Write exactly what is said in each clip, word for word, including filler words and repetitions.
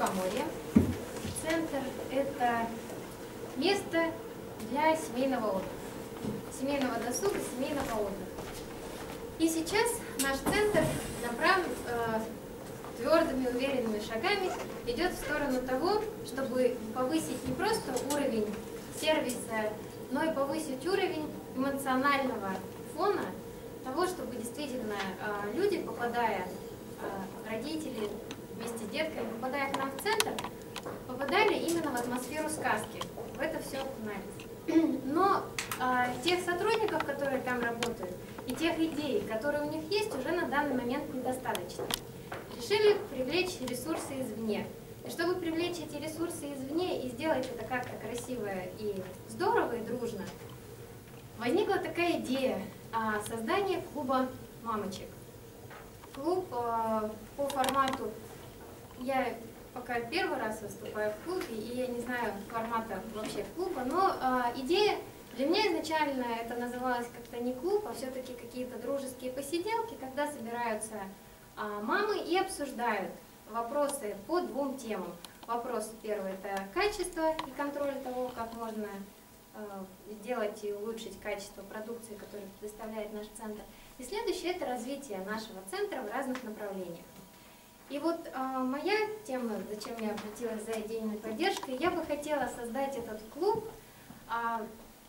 Лукоморье. Центр – это место для семейного отдыха, семейного досуга, семейного отдыха. И сейчас наш центр направлен э, твердыми, уверенными шагами идет в сторону того, чтобы повысить не просто уровень сервиса, но и повысить уровень эмоционального фона того, чтобы действительно э, люди, попадая, э, родители вместе с детками, попадая к нам в центр, попадали именно в атмосферу сказки, в это все окунались. Но э, тех сотрудников, которые там работают, и тех идей, которые у них есть, уже на данный момент недостаточно. Решили привлечь ресурсы извне. И чтобы привлечь эти ресурсы извне и сделать это как-то красиво и здорово, и дружно, возникла такая идея а, создания клуба мамочек. Клуб а, по формату, я пока первый раз выступаю в клубе, и я не знаю формата вообще клуба, но а, идея для меня изначально это называлось как-то не клуб, а все-таки какие-то дружеские посиделки, когда собираются а, мамы и обсуждают вопросы по двум темам. Вопрос первый – это качество и контроль того, как можно э, сделать и улучшить качество продукции, которую предоставляет наш центр. И следующее – это развитие нашего центра в разных направлениях. И вот э, моя тема, зачем я обратилась за идейной поддержкой, я бы хотела создать этот клуб э,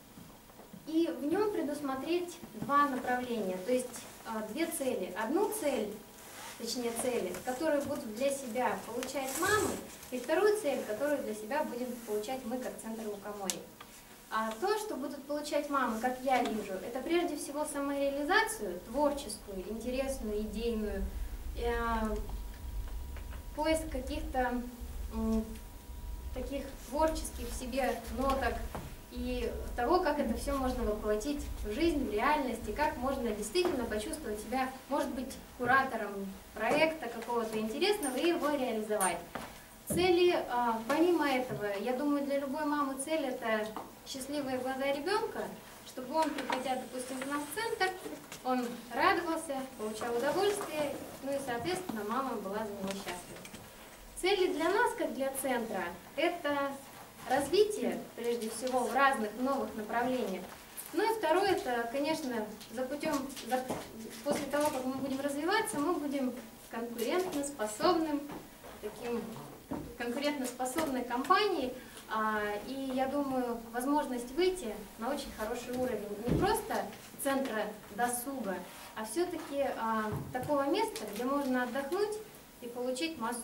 и в нем предусмотреть два направления, то есть э, две цели. Одну цель, точнее цели, которые будут для себя получать мамы, и вторую цель, которую для себя будем получать мы, как Центр Лукоморья. А то, что будут получать мамы, как я вижу, это прежде всего самореализацию, творческую, интересную, идейную, э, поиск каких-то э, таких творческих в себе ноток, и того, как это все можно воплотить в жизнь, в реальность, и как можно действительно почувствовать себя, может быть, куратором проекта какого-то интересного и его реализовать. Цели, помимо этого, я думаю, для любой мамы цель – это счастливые глаза ребенка, чтобы он, приходя, допустим, в наш центр, он радовался, получал удовольствие, ну и, соответственно, мама была за него счастлива. Цели для нас, как для центра, это развитие, прежде всего, в разных новых направлениях. Ну и второе, это, конечно, за путем, за, после того, как мы будем развиваться, мы будем конкурентоспособным, таким конкурентоспособной компанией, а, и я думаю, возможность выйти на очень хороший уровень не просто центра досуга, а все-таки а, такого места, где можно отдохнуть и получить массу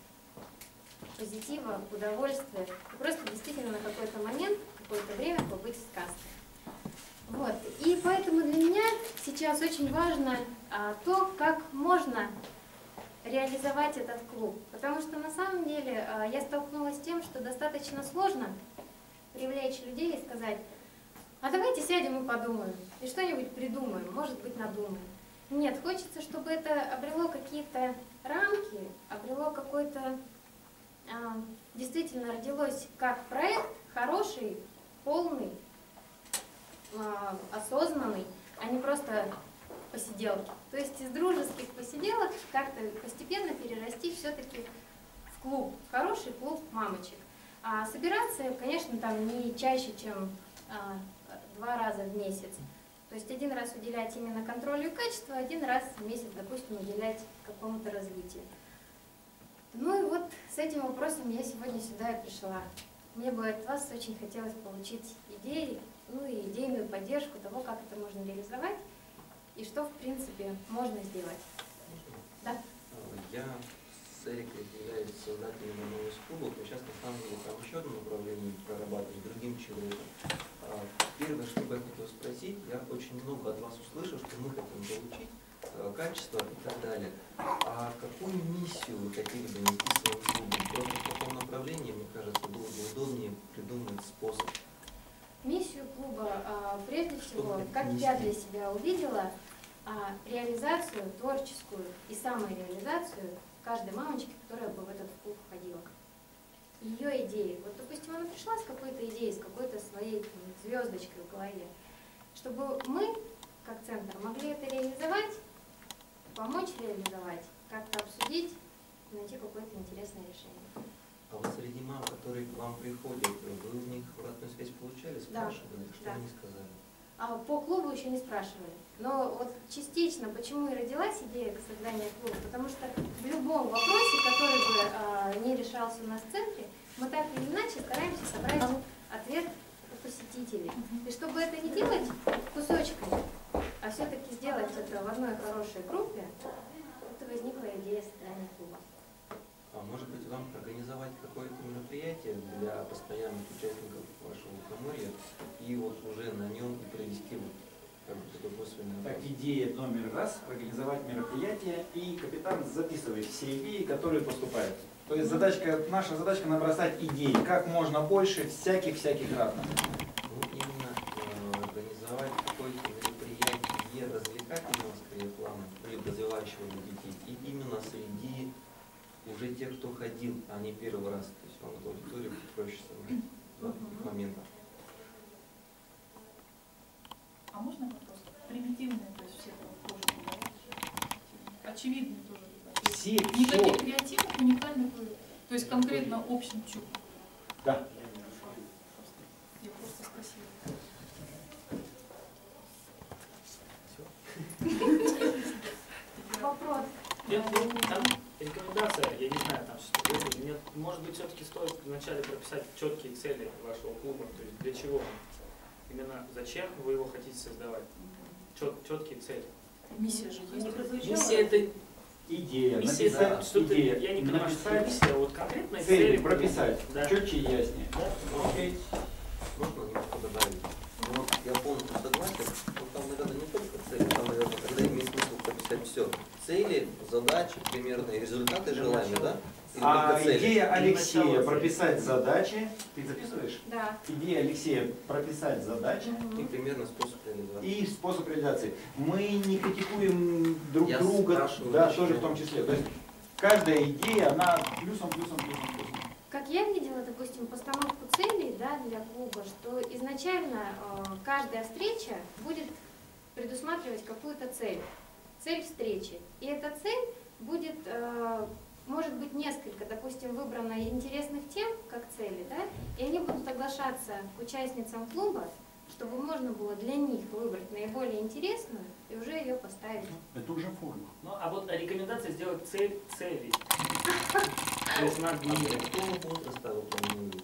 позитива, удовольствия, и просто действительно на какой-то момент, какое-то время побыть в сказке. Вот. И поэтому для меня сейчас очень важно а, то, как можно реализовать этот клуб. Потому что на самом деле а, я столкнулась с тем, что достаточно сложно привлечь людей и сказать: а давайте сядем и подумаем, и что-нибудь придумаем, может быть, надумаем. Нет, хочется, чтобы это обрело какие-то рамки, обрело какой-то действительно родилось как проект хороший, полный, осознанный, а не просто посиделки. То есть из дружеских посиделок как-то постепенно перерасти все-таки в клуб, хороший клуб мамочек. А собираться, конечно, там не чаще, чем а, два раза в месяц. То есть один раз уделять именно контролю и качеству, один раз в месяц, допустим, уделять какому-то развитию. Ну и вот с этим вопросом я сегодня сюда и пришла. Мне бы от вас очень хотелось получить идеи, ну и идейную поддержку того, как это можно реализовать и что, в принципе, можно сделать. Да? Я с Эрикой являюсь создателем одного из клубов, и сейчас на самом деле там еще одно направление прорабатывать другим человеком. Первое, что бы я хотел спросить, я очень много от вас услышал, что мы хотим получить качество и так далее. А какую миссию вы хотели бы нести своим клубом? Просто в таком направлении, мне кажется, было бы удобнее придумать способ. Миссию клуба, прежде всего, как я для себя увидела, реализацию творческую и самореализацию каждой мамочки, которая бы в этот клуб входила. Ее идеи. Вот, допустим, она пришла с какой-то идеей, с какой-то своей звездочкой в голове. Чтобы мы, как центр, могли это реализовать, помочь реализовать, как-то обсудить, найти какое-то интересное решение. к вам приходят, вы у них обратную связь получали, спрашивали, что Да. они сказали? А по клубу еще не спрашивали. Но вот частично, почему и родилась идея создания клуба, потому что в любом вопросе, который бы а, не решался у нас в центре, мы так или иначе стараемся собрать ответ у посетителей. И чтобы это не делать кусочками, а все-таки сделать это в одной хорошей группе, это возникла идея создания клуба. А может быть, вам организовать какое-то мероприятие для постоянных участников вашего лукоморья и вот уже на нем и провести вот как бы такой косвенный Так, опрос? идея номер раз – организовать мероприятие, и капитан записывает все идеи, которые поступают. То есть задачка, наша задачка набросать идеи, как можно больше всяких-всяких разных. Ну, именно э, организовать какое-то мероприятие развлекательного, скорее, плана, или развивающего для детей, и именно среди уже тех, кто ходил, а не первый раз. То есть вам эту аудиторию проще собрать в таких моментах. А можно вопрос? Примитивные, то есть все похожи, да? Очевидные тоже. Все, Никаких все. креативных, уникальных, то есть конкретно общим чу. Да. Я просто спросила. Вопрос. Нет, ну, там рекомендация, я не знаю, там что-то. Нет, может быть, все-таки стоит вначале прописать четкие цели вашего клуба, то есть для чего он? Именно зачем вы его хотите создавать? Чет, четкие цели. Миссия же есть. Миссия это Идея, миссия это написать, что-то, идея, я не понимаю, что написать, миссия, а вот конкретные цели, цели. прописать, Да. четче и яснее. Да? Окей. Можно немного добавить? Ну, вот я полностью согласен, но там, наверное, не только цели, там, наверное, когда имеет смысл прописать все. Цели, задачи, примерные результаты желаемые, да? Или А только цели? идея Алексея Начало прописать задачи, ты записываешь? Да. Идея Алексея прописать задачи И примерно способ реализации. и способ реализации. Мы не критикуем друг Я друга, спрашиваю, да, почему. тоже в том числе. То есть каждая идея, она плюсом, плюсом, плюсом, плюсом. Как я видела, допустим, постановку целей, да, для клуба, что изначально э, каждая встреча будет предусматривать какую-то цель, цель встречи. И эта цель будет, э, может быть, несколько, допустим, выбрано интересных тем, как цели, да, и они будут соглашаться к участницам клуба, чтобы можно было для них выбрать наиболее интересную и уже ее поставить. Это уже форма. Ну, а вот рекомендация сделать цель целей. То есть над А ними. какого возраста вы планируете?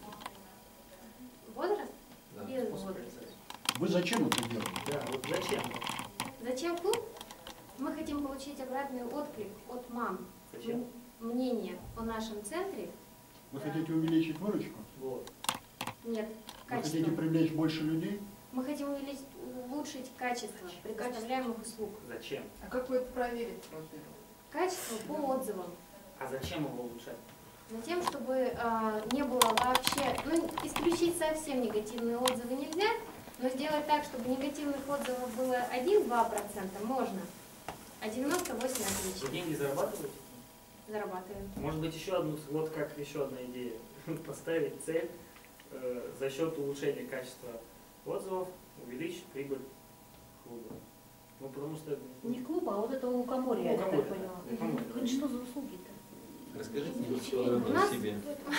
Возраст? Да. Без Способ возраста. реализации. Вы зачем это делаете? Да, вот зачем? Зачем клуб? Мы хотим получить обратный отклик от мам. Зачем? Мнение о нашем центре. Вы хотите увеличить выручку? Вот. Нет, Вы хотите качество. привлечь больше людей? Мы хотим увеличить, улучшить качество предоставляемых услуг. Зачем? А как вы это проверите, во-первых? Качество по отзывам. А зачем его улучшать? Затем, чтобы э, не было вообще, ну, исключить совсем негативные отзывы нельзя, но сделать так, чтобы негативных отзывов было один-два процента можно, а девяносто восемь процентов Вы отлично. деньги зарабатываете? Зарабатываем. Может быть, еще одну, вот как еще одна идея. Поставить цель э, за счет улучшения качества отзывов увеличить прибыль клуба. Ну, потому что... Не клуба, а вот этого лукоморья, я так Лукоморья, поняла. да, лукоморья. Это что за услуги-то? Расскажите немножко У подробнее нас о себе.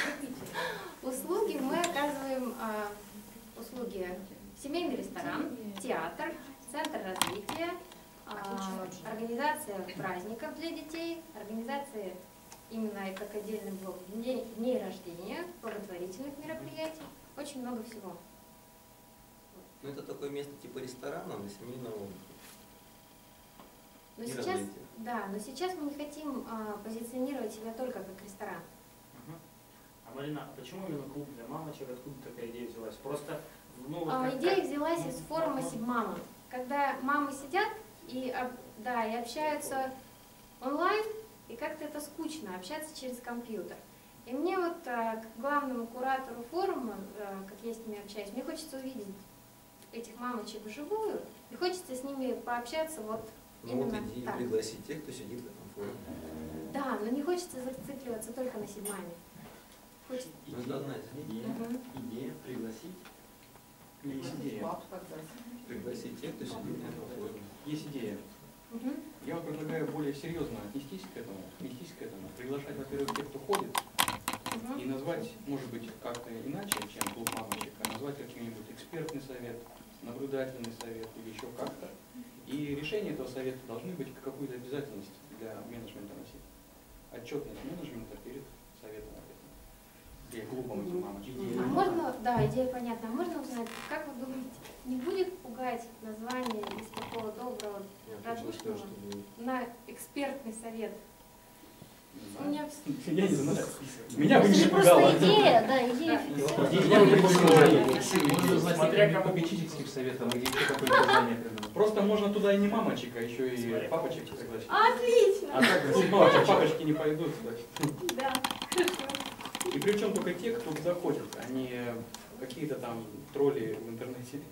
услуги мы оказываем, а, услуги семейный ресторан, театр, центр развития, а, организация праздников для детей, организация именно как отдельный блок дней, дней рождения, благотворительных мероприятий, очень много всего. Ну, это такое место типа ресторана для семейного отдыха. Но И сейчас, развития. да, но сейчас мы не хотим а, позиционировать себя только как ресторан. Мгм. А Марина, а почему именно клуб для мамочек? Откуда такая идея взялась? Просто, ну, вот А, как- идея как- взялась ну, из форума ну, Сибмама, когда мамы сидят и, об- да, и общаются онлайн, и как-то это скучно, общаться через компьютер. И мне вот, а, как главному куратору форума, а, как я с ними общаюсь, мне хочется увидеть этих мамочек вживую, и хочется с ними пообщаться вот Ну вот именно идея так. пригласить тех, кто сидит в этом форуме. Да, но не хочется зацикливаться только на Сибмаме. Хочется. Ну, это одна из идей. Идея, Мгм. идея пригласить. Есть идея. Пригласить тех, кто сидит на этом форуме. Есть идея. Мгм. Я вот предлагаю более серьезно отнестись к этому, отнестись к этому, приглашать, во-первых, тех, кто ходит, Мгм. и назвать назвать, может быть, как-то иначе, чем клуб мамочек, а назвать каким-нибудь экспертный совет, наблюдательный совет или еще как-то. И решение этого совета должны быть какую-то обязательность для менеджмента носить. Отчетность менеджмента перед советом об этом. Или клубом этих мамочек. А можно, да, идея понятна. А можно узнать, как вы думаете, не будет пугать название из такого доброго, Я хочу сказать, радушного что на экспертный совет? У меня вс- Я не знаю. Меня бы не Это же просто напугало. идея, да, идея. Я бы не напугало. Можно узнать, Смотря не кому. попечительским советом, или еще какое-то название придумать. Просто можно туда и не мамочек, а еще и папочек пригласить. Отлично! А так клуб мамочек папочки не пойдут. Да. Да, хорошо. И причем только те, кто туда ходит, а не какие-то там тролли в интернете.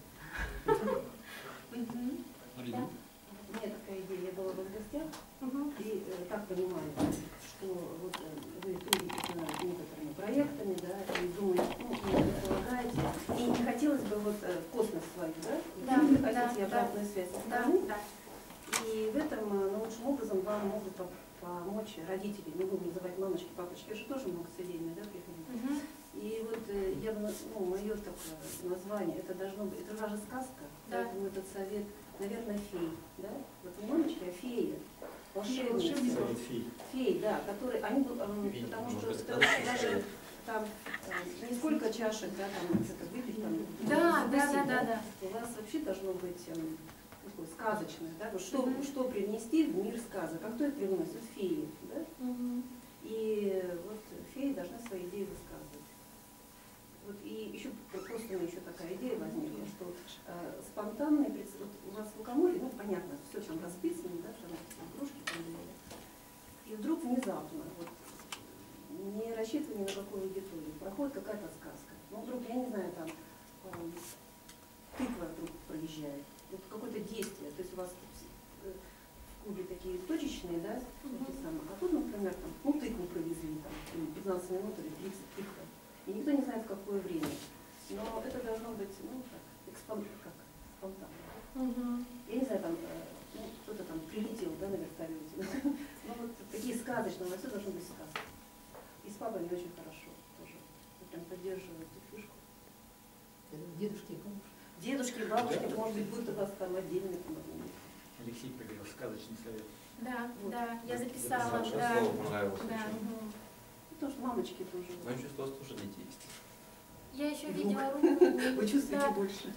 Мгм. Марина, У меня такая идея, я была в гостях, Мгм. и э, так понимаю, что вот э, вы трудитесь над некоторыми проектами, да, и думаете, ну, и предполагаете, и не хотелось бы вот э, в космос свою, да, Да, вы да, хотите да. обратную связь со Да, стороны, да. и в этом э, наилучшим образом вам могут по- помочь родители, не будем называть мамочки, папочки, же тоже могут с идеями, да, приходить. Мгм. И вот э, я бы, ну, мое такое название, это должно быть, это же сказка, Да. поэтому этот совет, наверное, фей, да? Вот не мамочки, а феи, волшебницы. Совет фей. Феи, да, которые, они, будут, эм, Феи, потому может что быть, это сказочный даже совет. там э, не сколько чашек, да, там это выпить, там, Да, да, вкусить, да, да, да. У вас вообще должно быть эм, такое сказочное, да, вот что, Мгм. что привнести в мир сказок, а кто это привносит? Феи, да? Мгм. И вот феи должны свои идеи высказывать. Вот и еще просто у меня еще такая идея возникла, что э, спонтанный пред- вот у вас в Лукоморье, ну понятно, все там расписано, да, там игрушки там были. И вдруг внезапно, вот, не рассчитывая ни на какую аудиторию, проходит какая-то сказка. Ну вдруг, я не знаю, там э, тыква вдруг проезжает, вот какое-то действие, то есть у вас э, в клубе такие точечные, да, эти самые, а тут, например, там, ну тыкву провезли, там, пятнадцать минут или тридцать тыква. И никто не знает, в какое время. Но это должно быть, ну, так, экспон... как, спонтанно. Мгм. Я не знаю, там, э, ну, кто-то там прилетел, да, на вертолете. Ну, вот такие сказочные, но все должно быть сказка. И с папой не очень хорошо тоже. Я прям поддерживаю эту фишку. Дедушки и бабушки. Дедушки, бабушки, может быть, будут у вас там отдельные помогли. Алексей проговорил сказочный совет. Да, Вот. да, я записала, Саша, да. слово понравилось Да. очень. Ну, потому что мамочки тоже. Но я чувствую, у вас тоже дети есть. Я еще И видела руку. Вы чувствуете Да. больше.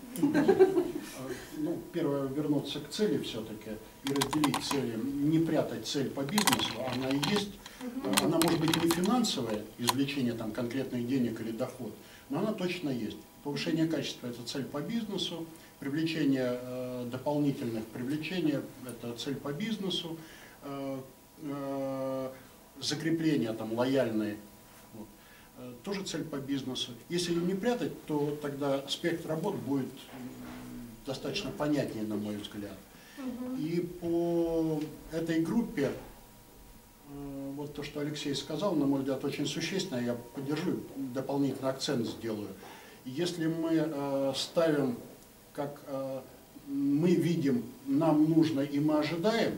Ну, первое, вернуться к цели все-таки и разделить цели, не прятать цель по бизнесу, она и есть. Мгм. Она может быть не финансовая, извлечение там конкретных денег или доход, но она точно есть. Повышение качества – это цель по бизнесу, привлечение э, дополнительных, привлечение – это цель по бизнесу, э, э, закрепление там лояльные, вот, э, тоже цель по бизнесу. Если ее не прятать, то тогда спектр работ будет м, достаточно понятнее, на мой взгляд. Мгм. И по этой группе, э, вот то, что Алексей сказал, на мой взгляд, очень существенно, я поддержу, дополнительный акцент сделаю. Если мы э, ставим, как э, мы видим, нам нужно и мы ожидаем,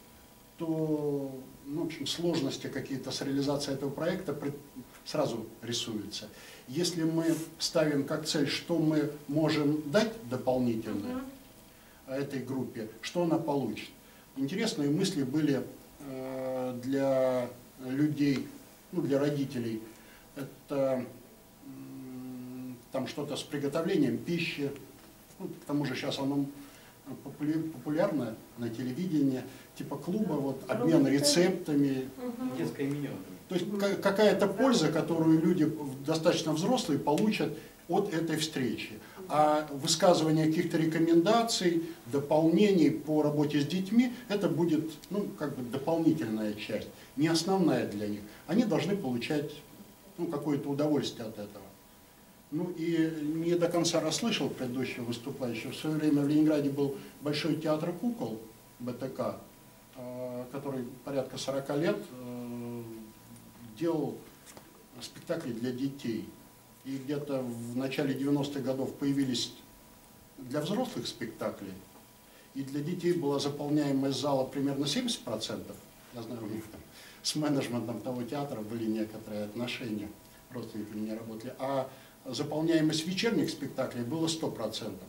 то, ну, в общем, сложности какие-то с реализацией этого проекта пред- сразу рисуются. Если мы ставим как цель, что мы можем дать дополнительно Мгм. этой группе, что она получит. Интересные мысли были э, для людей, ну, для родителей. Это м, там что-то с приготовлением пищи. Ну, к тому же сейчас оно популя- популярно на телевидении, типа клуба, вот, обмен рецептами. Мгм. Детское меню. То есть ка- какая-то польза, которую люди достаточно взрослые получат от этой встречи. А высказывание каких-то рекомендаций, дополнений по работе с детьми, это будет, ну, как бы дополнительная часть, не основная для них. Они должны получать, ну, какое-то удовольствие от этого. Ну и не до конца расслышал предыдущего выступающего. В свое время в Ленинграде был Большой театр кукол, бэ тэ ка, э, который порядка сорока лет э, делал спектакли для детей. И где-то в начале девяностых годов появились для взрослых спектакли. И для детей была заполняемость зала примерно семьдесят процентов. Я знаю, у них там с менеджментом того театра были некоторые отношения. родственниками не работали. А заполняемость вечерних спектаклей было сто процентов.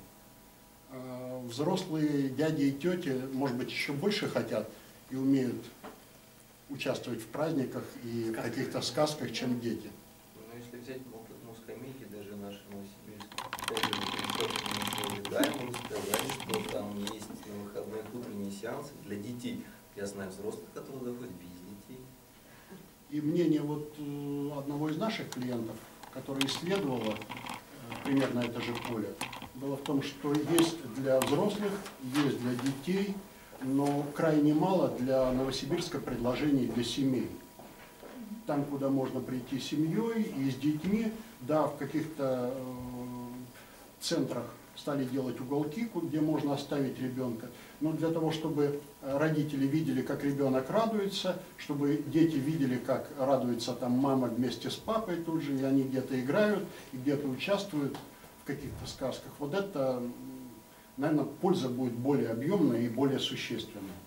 Взрослые дяди и тети, может быть, еще больше хотят и умеют участвовать в праздниках и в каких-то сказках, чем дети. Но если взять опыт Мускомедии, даже наши новосибирские, да, ему сказали, что там есть на выходных утренние сеансы для детей. Я знаю взрослых, которые доходят без детей. И мнение вот одного из наших клиентов, который исследовала примерно это же поле, было в том, что есть для взрослых, есть для детей, но крайне мало для Новосибирска предложений для семей. Там, куда можно прийти с семьей и с детьми, да, в каких-то э, центрах стали делать уголки, где можно оставить ребенка. Но для того, чтобы родители видели, как ребенок радуется, чтобы дети видели, как радуется там мама вместе с папой тут же, и они где-то играют, и где-то участвуют в каких-то сказках. Вот это, наверное, польза будет более объемная и более существенная.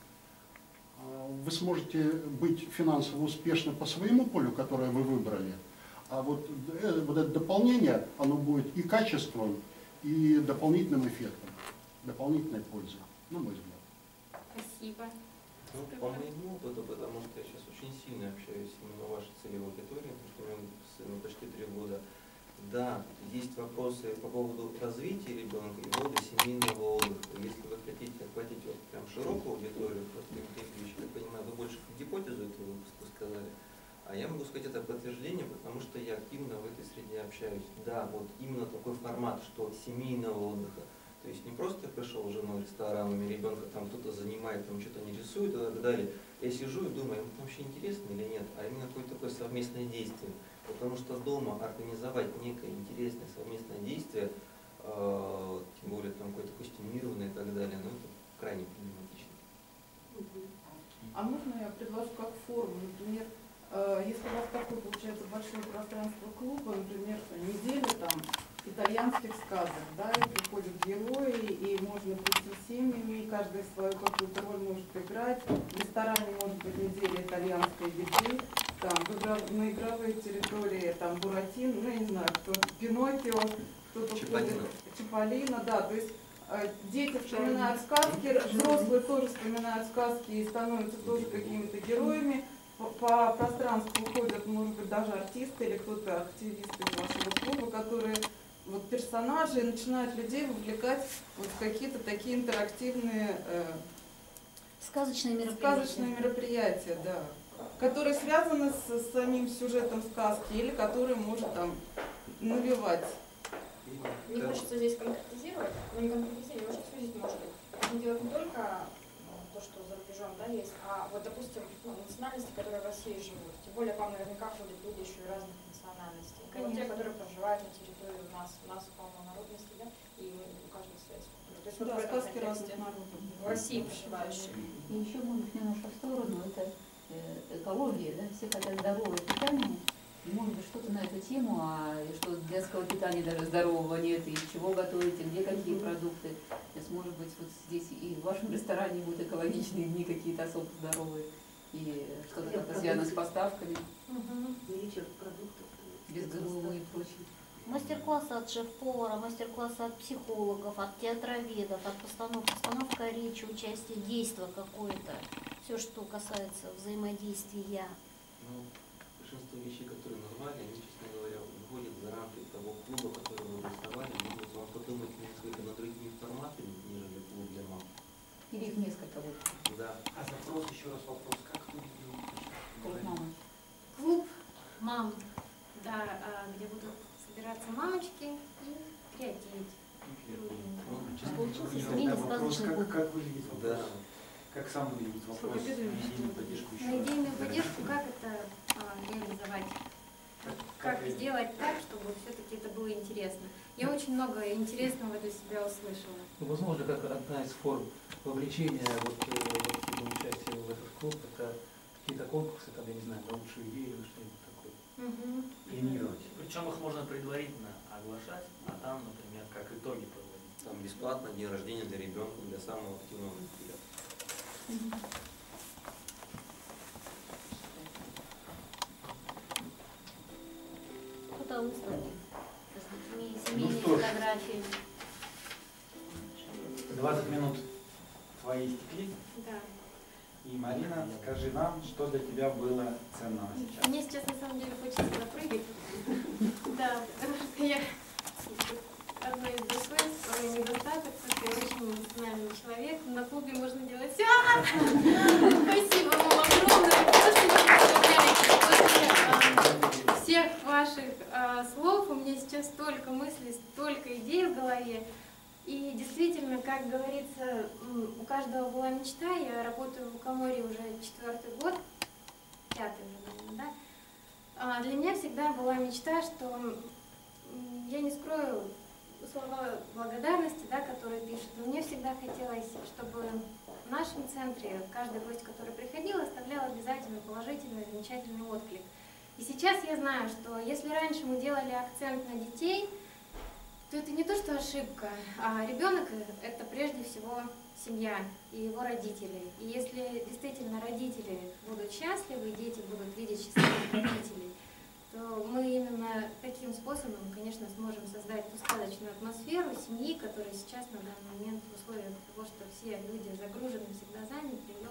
Вы сможете быть финансово успешны по своему полю, которое вы выбрали, а вот, вот это дополнение, оно будет и качеством, и дополнительным эффектом, дополнительной пользой, на мой взгляд. Спасибо. Ну, по моему опыту, потому что я сейчас очень сильно общаюсь именно в вашей целевой аудитории, потому что у меня сыну почти три года. Да, есть вопросы по поводу развития ребенка и поводу семейного отдыха. Если вы хотите охватить вот прям широкую аудиторию, просто я так понимаю, вы больше как гипотезу этого выпуска сказали. А я могу сказать это подтверждение, потому что я активно в этой среде общаюсь. Да, вот именно такой формат, что семейного отдыха. То есть не просто я пришел с женой в ресторан, у меня ребенка там кто-то занимает, там что-то не рисует и так далее. Я сижу и думаю, ему вообще интересно или нет, а именно какое-то такое совместное действие. Потому что дома организовать некое интересное совместное действие, э, тем более там какое-то костюмированное и так далее, ну это крайне проблематично. А можно я предложу как форму, например, э, если у вас такое получается большое пространство клуба, например, неделя там итальянских сказок, да, и приходят герои, и можно прийти с семьями, и каждый свою какую-то роль может играть. В ресторане может быть неделя итальянской еды, там, на игровой территории, там, Буратино, ну, я не знаю, кто Пиноккио, кто-то ходит, Чиполлино, да, то есть э, дети вспоминают сказки, взрослые тоже вспоминают сказки и становятся тоже какими-то героями. По, по пространству ходят, может быть, даже артисты или кто-то активисты из вашего клуба, которые вот персонажи и начинают людей вовлекать вот в какие-то такие интерактивные э, сказочные мероприятия. сказочные мероприятия, да, которые связаны с, с самим сюжетом сказки или которые может там навевать. Не хочется здесь конкретизировать, но не конкретизировать, немножко сузить может быть. Это делать не только то, что за рубежом, да, есть, а вот, допустим, ну, национальности, которые в России живут. Тем более к вам наверняка ходят люди еще и разных национальностей. Вот те, которые проживают на территории у нас, у нас полно народностей, да, и у каждого своя культура. То есть вот Да, в этом сказки контексте разных народов. в России проживающие. И еще, может, немножко в сторону, это э, экология, да, все хотят здоровое питание. И, может быть, что-то на эту тему, а что детского питания даже здорового нет, и из чего готовите, где какие продукты. То есть, может быть, вот здесь и в вашем ресторане будут экологичные дни какие-то особо здоровые, и что-то как-то связано с поставками, Величие продуктов. без ГМО и прочее. Мастер-классы от шеф-повара, мастер-классы от психологов, от театроведов, от постановки, постановка речи, участие, действия какое-то. Все, что касается взаимодействия. Ну, большинство вещей, которые назвали, они, честно говоря, выходят за рамки того клуба, который вы рисовали. Может вам подумать несколько над другими форматами, нежели клуб для мам. Или их несколько вот. Да. А запрос, еще раз вопрос, как вы Клуб мамы. Клуб мам, да, а, где будут собираться мамочки и креативить. Получился семейный сказочный как, клуб. как выглядит вопрос? Да. Как сам выглядит вопрос? Медийную поддержку еще На раз. идейную поддержку, как это а, реализовать? Как сделать так, чтобы все-таки это было интересно? Я очень много интересного для себя услышала. Ну, возможно, как одна из форм вовлечения вот, э, вот, участия в этот клуб, это какие-то конкурсы, там, я не знаю, на лучшую идею или что-нибудь такое. Угу. Премировать. Причем их можно предварительно оглашать, а там, например, как итоги проводить. Там бесплатно день рождения для ребенка, для самого активного зрителя. Фотовыставки с детьми, Ну семейные что ж. фотографии. двадцать минут твои истекли. Да. И, Марина, скажи нам, что для тебя было ценного сейчас. Мне сейчас на самом деле хочется запрыгать. Да, потому что я одно из достоинств, и недостаток, что я очень эмоциональный человек. На клубе можно делать все. Спасибо вам огромное. Просто не представляете, после всех ваших а, слов у меня сейчас столько мыслей, столько идей в голове. И действительно, как говорится, м, у каждого была мечта. Я работаю в Лукоморье уже четвертый год, пятый уже, наверное, да. А для меня всегда была мечта, что м, я не скрою слова благодарности, да, которые пишут, но мне всегда хотелось, чтобы в нашем центре каждый гость, который приходил, оставлял обязательно положительный, замечательный отклик. И сейчас я знаю, что если раньше мы делали акцент на детей, то это не то, что ошибка, а ребенок – это прежде всего семья и его родители. И если действительно родители будут счастливы, и дети будут видеть счастливых родителей, то мы именно таким способом, конечно, сможем создать ту сказочную атмосферу семьи, которая сейчас на данный момент в условиях того, что все люди загружены, всегда заняты,